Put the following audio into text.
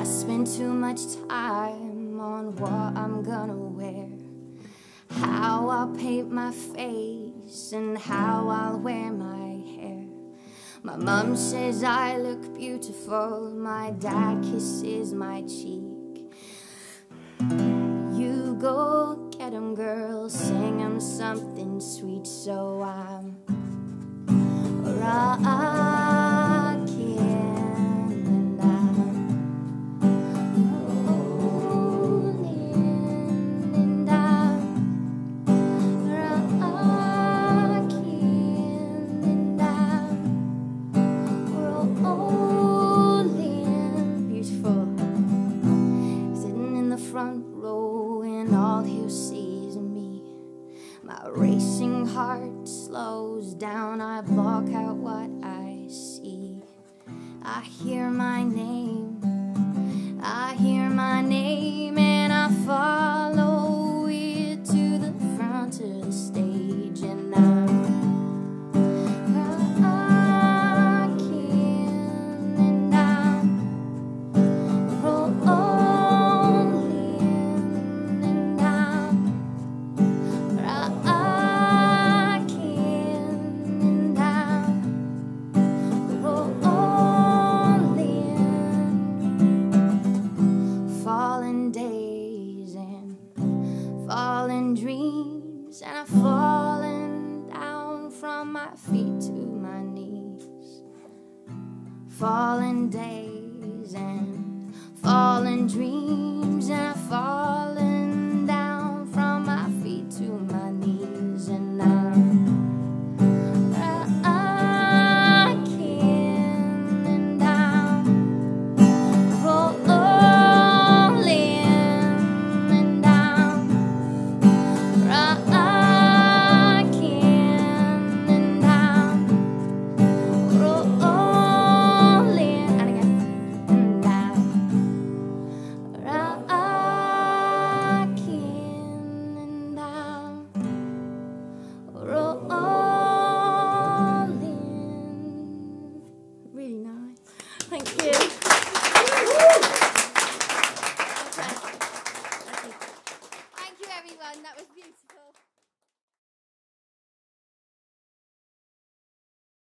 I spend too much time on what I'm gonna wear, how I'll paint my face, and how I'll wear my hair. My mom says I look beautiful, my dad kisses my cheek. You go get 'em, girl, sing 'em something sweet. So I'm rocking and I'm rolling and I'm rocking and I'm rolling. Beautiful. Sitting in the front row and all he'll see is me. My racing heart slows down, I block out what I see. I hear my name, I hear my name, and I follow it to the front of the stage. And I'm rocking and I'm rolling and I'm rocking and I'm rolling. Fallen days and fallen dreams, and I've fallen down from my feet to my knees. Fallen days and fallen dreams,